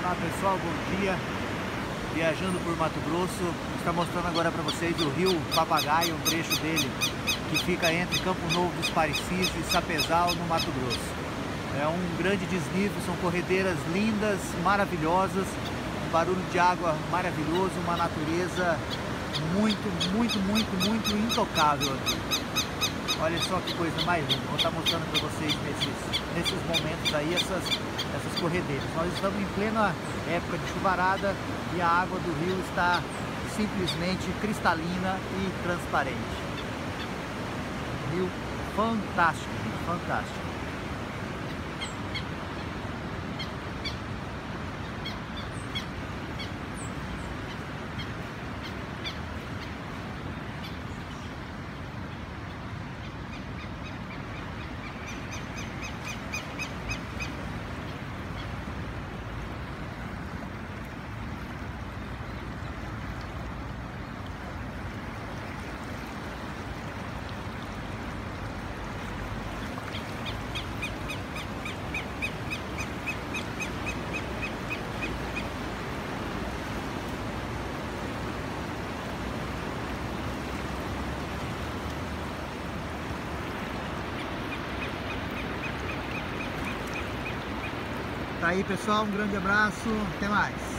Olá pessoal, bom dia. Viajando por Mato Grosso, vou estar mostrando agora para vocês o Rio Papagaio, um trecho dele que fica entre Campo Novo dos Parecis e Sapezal, no Mato Grosso. É um grande desnível, são corredeiras lindas, maravilhosas, um barulho de água maravilhoso, uma natureza muito intocável aqui. Olha só que coisa mais linda, vou estar mostrando para vocês nesses momentos aí, essas corredeiras. Nós estamos em plena época de chuvarada e a água do rio está simplesmente cristalina e transparente. Rio fantástico, gente, fantástico. Tá aí pessoal, um grande abraço, até mais.